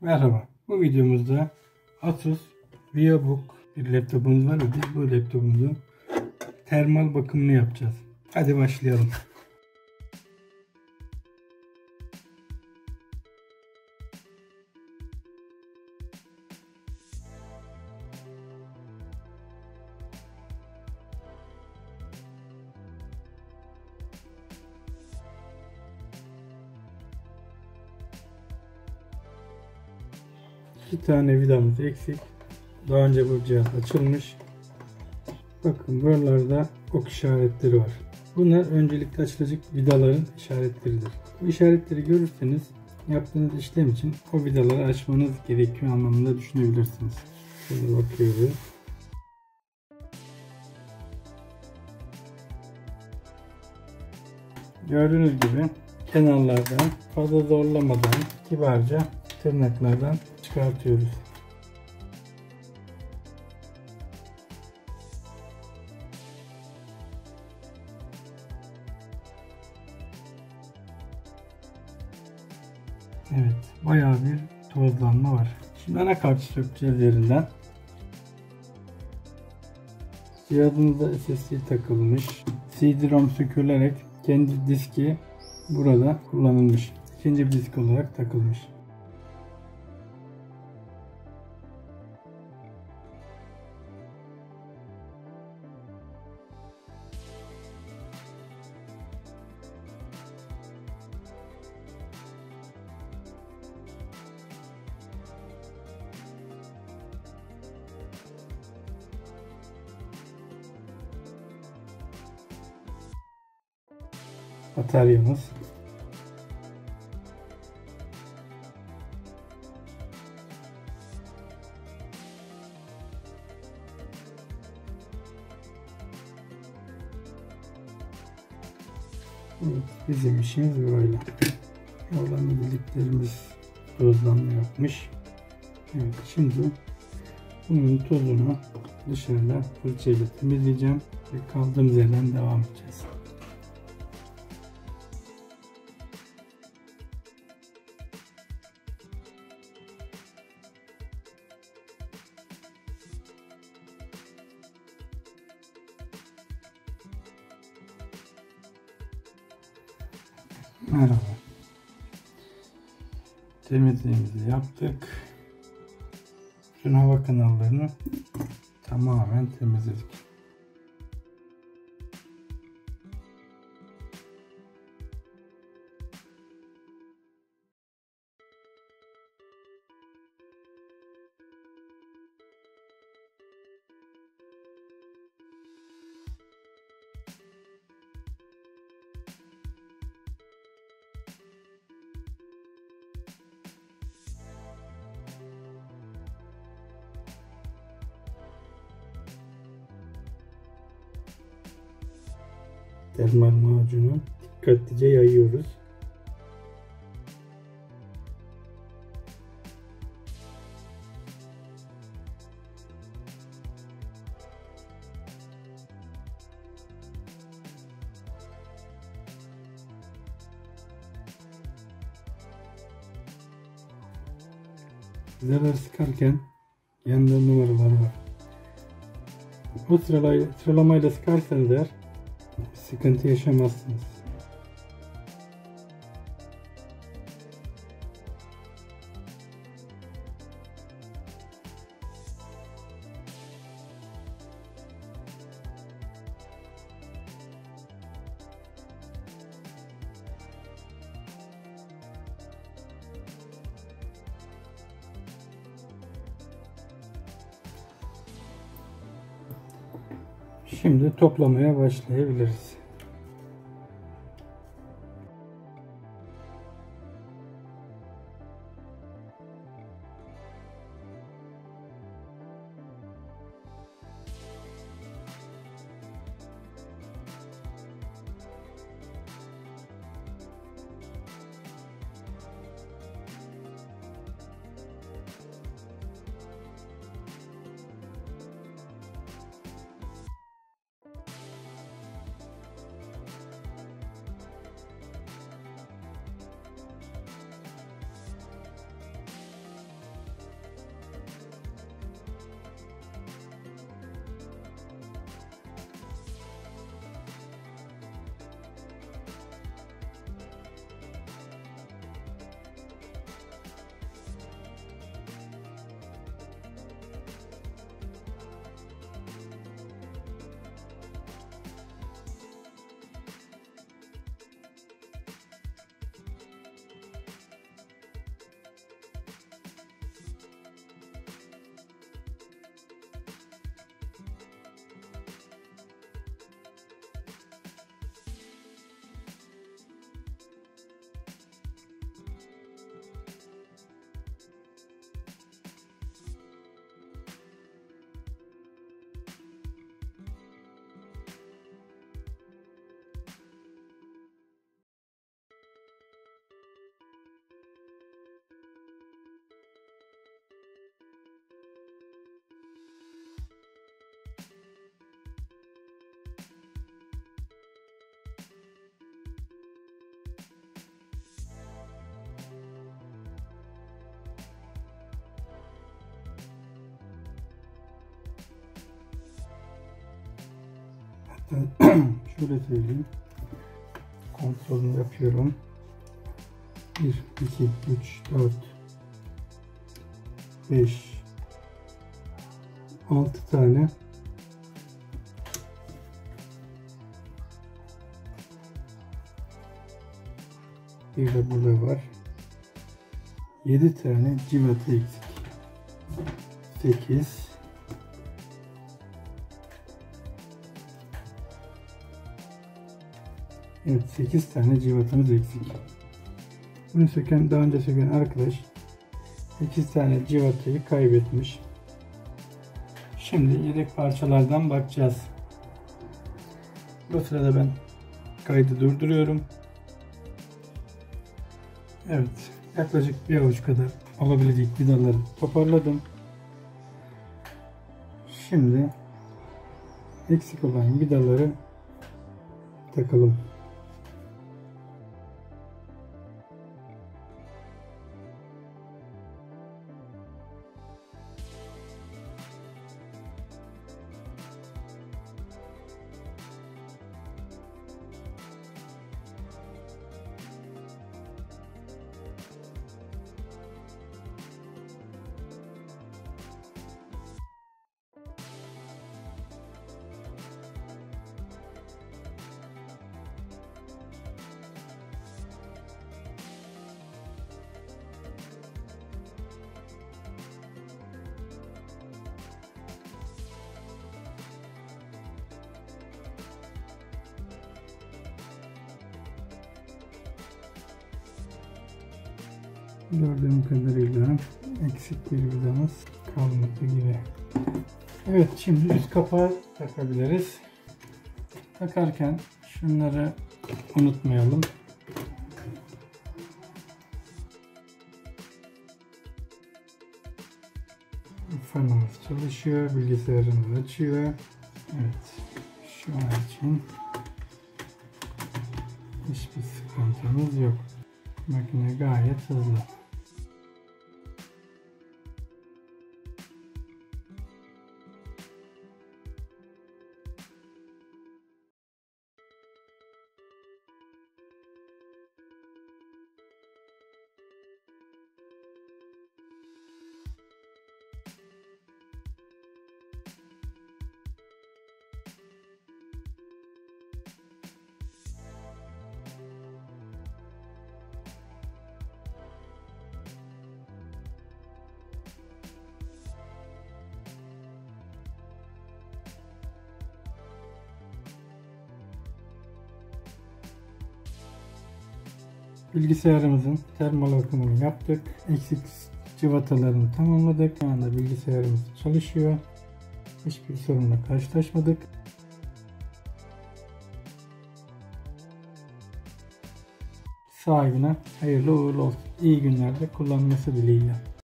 Merhaba. Bu videomuzda Asus VivoBook bir laptopumuz var ve biz bu laptopumuzun termal bakımını yapacağız. Hadi başlayalım. İki tane vidamız eksik. Daha önce bu cihaz açılmış. Bakın buralarda ok işaretleri var. Bunlar öncelikle açılacak vidaların işaretleridir. Bu işaretleri görürseniz yaptığınız işlem için o vidaları açmanız gerekiyor anlamında düşünebilirsiniz. Şöyle bakıyoruz. Gördüğünüz gibi kenarlardan fazla zorlamadan kibarca tırnaklardan çıkartıyoruz. Evet, bayağı bir tozlanma var. Şimdi anakartı sökeceğiz yerinden. Cihazımızda SSD takılmış. CD-ROM sökülerek kendi diski burada kullanılmış. İkinci bir disk olarak takılmış. Bataryamız. Evet, bizim işimiz böyle. Oradan deliklerimiz tozlanma yapmış. Evet, şimdi bunun tozunu dışarıda fırçayla temizleyeceğim ve kaldığımız yerden devam edeceğiz. Merhaba. Temizliğimizi yaptık. Bütün hava kanallarını tamamen temizledik. Termal macunu dikkatlice yayıyoruz. Vidalar sıkarken yanında numaralar var. Bu sıralamayla sıkarsanız eğer sıkıntı yaşamazsınız. Şimdi toplamaya başlayabiliriz. Şöyle söyleyeyim. Kontrolünü yapıyorum. 1, 2, 3, 4, 5, 6 tane bir de burada var. 7 tane civata eksik. 8, evet, 8 tane civatamız eksik. Bunu söken, daha önce söken arkadaş 8 tane civatayı kaybetmiş. Şimdi yedek parçalardan bakacağız. Bu sırada ben kaydı durduruyorum. Evet, yaklaşık bir avuç kadar alabilecek vidaları toparladım. Şimdi eksik olan vidaları takalım. Gördüğüm kadarıyla eksik bir vidamız kalmadı gibi. Evet, şimdi üst kapağı takabiliriz. Takarken şunları unutmayalım. Fanımız çalışıyor, bilgisayarımız açıyor. Evet, şu an için hiçbir sıkıntımız yok. Makine gayet hızlı. Bilgisayarımızın termal akımını yaptık. Eksik cıvatalarını tamamladık. Şu anda bilgisayarımız çalışıyor. Hiçbir sorunla karşılaşmadık. Sahibine hayırlı uğurlu olsun. İyi günlerde kullanması dileğiyle.